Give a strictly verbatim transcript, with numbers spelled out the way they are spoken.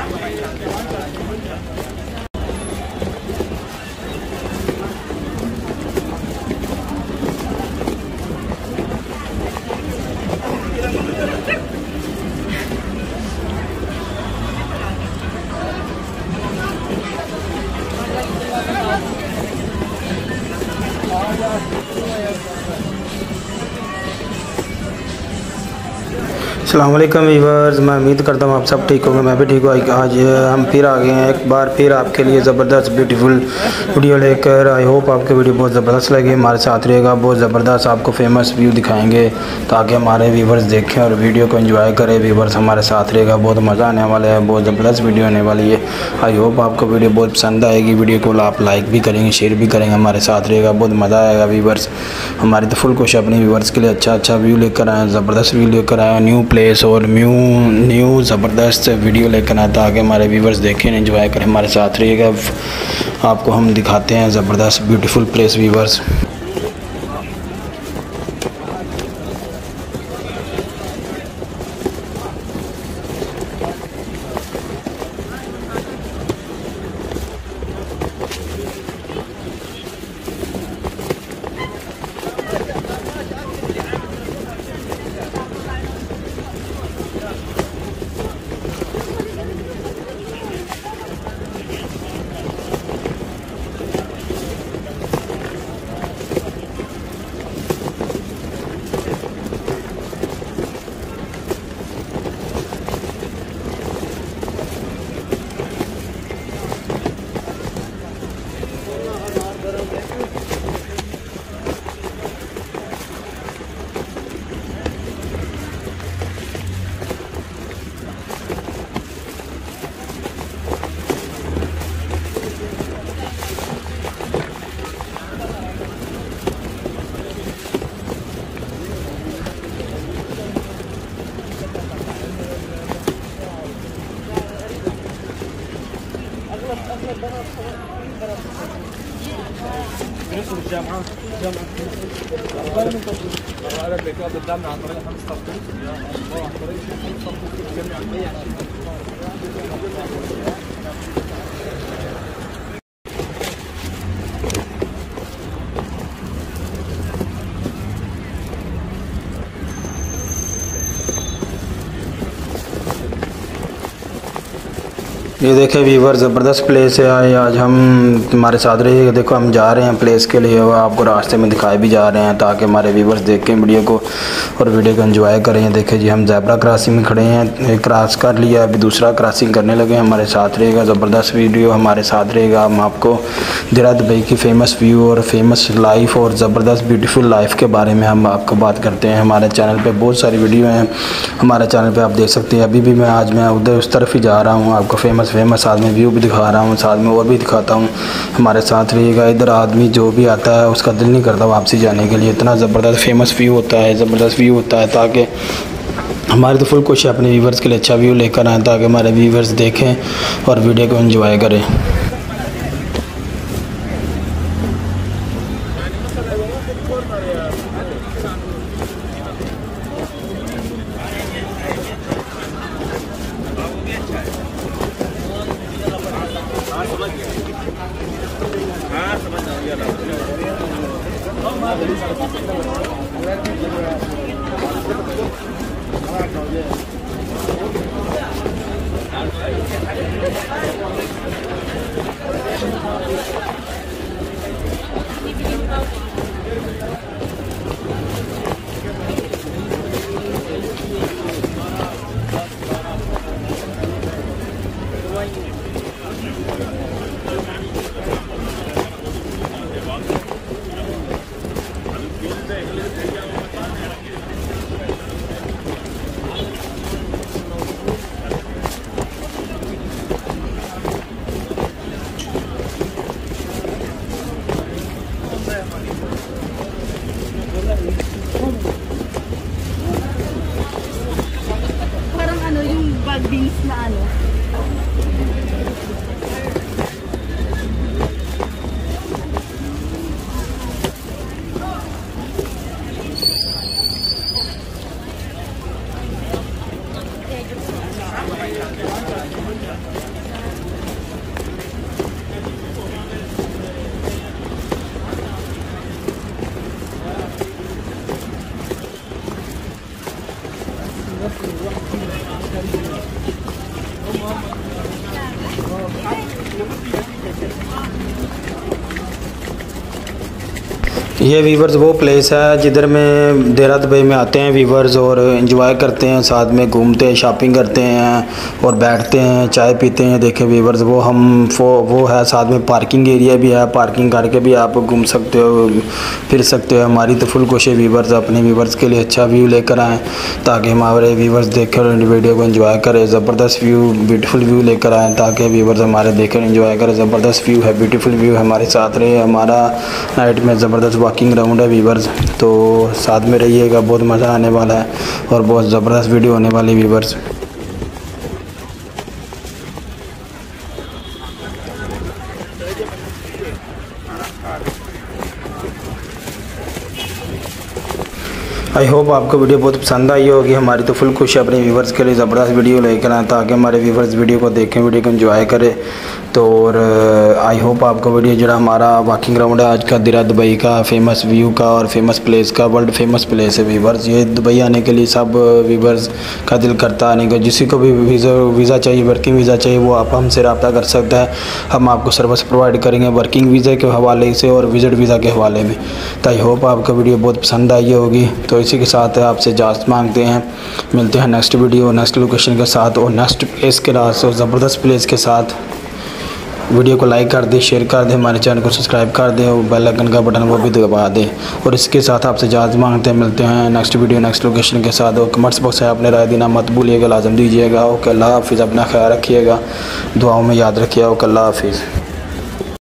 अस्सलाम वालेकुम व्यूअर्स, मैं उम्मीद करता हूँ आप सब ठीक होंगे। मैं भी ठीक हूँ। आज हम फिर आ गए हैं एक बार फिर आपके लिए ज़बरदस्त ब्यूटीफुल वीडियो लेकर। आई होप आपकी वीडियो बहुत ज़बरदस्त लगे, हमारे साथ रहेगा। बहुत ज़बरदस्त आपको फेमस व्यू दिखाएंगे ताकि हमारे व्यूअर्स देखें और वीडियो को एंजॉय करें। व्यूअर्स हमारे साथ रहेगा, बहुत मज़ा आने वाला है, बहुत ज़बरदस्त वीडियो आने वाली है। आई होप आपको वीडियो बहुत पसंद आएगी। वीडियो को आप लाइक भी करेंगे, शेयर भी करेंगे, हमारे साथ रहेगा, बहुत मज़ा आएगा। व्यूअर्स हमारी तो फुल कोशिश अपने व्यूअर्स के लिए अच्छा अच्छा व्यू लेकर आए, ज़बरदस्त व्यू लेकर आए, न्यू प्लेस और न्यू न्यू ज़बरदस्त वीडियो लेकर आए ताकि हमारे व्यूवर्स देखें, एंजॉय करें, हमारे साथ रहिएगा। आपको हम दिखाते हैं ज़बरदस्त ब्यूटीफुल प्लेस व्यूवर्स। جامعة جامعة أنا بيكون قدامنا عن طريق خمس تطبيق عن طريق خمس تطبيق جميع ये देखें व्यूवर, ज़बरदस्त प्लेस है। आए आज हम हमारे साथ रहिएगा। देखो हम जा रहे हैं प्लेस के लिए, वो आपको रास्ते में दिखाए भी जा रहे हैं ताकि हमारे व्यूवर्स देखें वीडियो को और वीडियो को एंजॉय करें। देखें जी, हम ज़ेब्रा क्रॉसिंग में खड़े हैं, क्रॉस कर लिया, अभी दूसरा क्रॉसिंग करने लगे। हमारे साथ रहेगा, ज़बरदस्त वीडियो हमारे साथ रहेगा। हम आपको देहरा दुबई की फ़ेमस व्यू और फेमस लाइफ और ज़बरदस्त ब्यूटीफुल लाइफ के बारे में हम आपको बात करते हैं। हमारे चैनल पर बहुत सारी वीडियो हैं, हमारे चैनल पर आप देख सकते हैं। अभी भी मैं आज मैं उधर उस तरफ ही जा रहा हूँ, आपको फेमस फेमस साथ में व्यू भी दिखा रहा हूँ, साथ में और भी दिखाता हूँ। हमारे साथ रहिएगा। इधर आदमी जो भी आता है उसका दिल नहीं करता वापसी जाने के लिए, इतना ज़बरदस्त फेमस व्यू होता है, ज़बरदस्त व्यू होता है ताकि हमारी तो फुल कोशिश अपने व्यूवर्स के लिए अच्छा व्यू लेकर आए ताकि हमारे व्यूवर्स देखें और वीडियो को एंजॉय करें। ये वीवर्स वो प्लेस है जिधर में देरा दुबई में आते हैं वीवर्स और एंजॉय करते हैं, साथ में घूमते हैं, शॉपिंग करते हैं और बैठते हैं, चाय पीते हैं। देखें वीवर्स वो हम वो वो है, साथ में पार्किंग एरिया भी है, पार्किंग करके भी आप घूम सकते हो, फिर सकते हो। हमारी तो फुल कोशिश वीवर्स अपने वीवर्स के लिए अच्छा व्यू लेकर आएँ ताकि हमारे वीवर्स देखकर वीडियो को एंजॉय करें। ज़बरदस्त व्यू, ब्यूटीफुल व्यू लेकर आएँ ताकि वीवर्स हमारे देखकर एंजॉय करें। ज़बरदस्त व्यू है, ब्यूटीफुल व्यू है, हमारे साथ रहे। हमारा नाइट में ज़बरदस्त वॉकिंग राउंड है वीवर्स, तो साथ में रहिएगा, बहुत मज़ा आने वाला है और बहुत ज़बरदस्त वीडियो होने वाली वीवर्स। आई होप आपको वीडियो बहुत पसंद आई होगी। हमारी तो फुल खुशी अपने व्यूवर्स के लिए ज़बरदस्त वीडियो लेकर आए ताकि हमारे व्यूवर्स वीडियो को देखें, वीडियो को एंजॉय करें। तो और आई होप आपको वीडियो जो हमारा वॉकिंग ग्राउंड है आज का दिरा दुबई का फेमस व्यू का और फेमस प्लेस का, वर्ल्ड फेमस प्लेस है व्यूवर्स। ये दुबई आने के लिए सब व्यूवर्स का दिल करता आने का। जिसी को भी वीज़ा वीज़ा चाहिए, वर्किंग वीज़ा चाहिए, वो आप हमसे रब्ता कर सकता है। हम आपको सर्विस प्रोवाइड करेंगे वर्किंग वीज़ा के हवाले से और विजिट वीज़ा के हवाले में। तो आई होप आपको वीडियो बहुत पसंद आई होगी। तो इसी के साथ आपसे इजाज़त मांगते हैं, मिलते हैं नेक्स्ट वीडियो नेक्स्ट लोकेशन के साथ और नेक्स्ट प्लेस के साथ और ज़बरदस्त प्लेस के साथ। वीडियो को लाइक कर दें, शेयर कर दें, हमारे चैनल को सब्सक्राइब कर दें और बेल आइकन का बटन वो भी दबा दें। और इसके साथ आपसे इजाज़त मांगते हैं, मिलते हैं नेक्स्ट वीडियो नेक्स्ट लोकेशन के साथ। और कमेंट्स बॉक्स है, अपने राय देना मत भूलिएगा, लाजम दीजिएगा। ओके, अल्लाह हाफिज़, अपना ख्याल रखिएगा, दुआओं में याद रखिएगा। ओके, अल्लाह हाफिज़।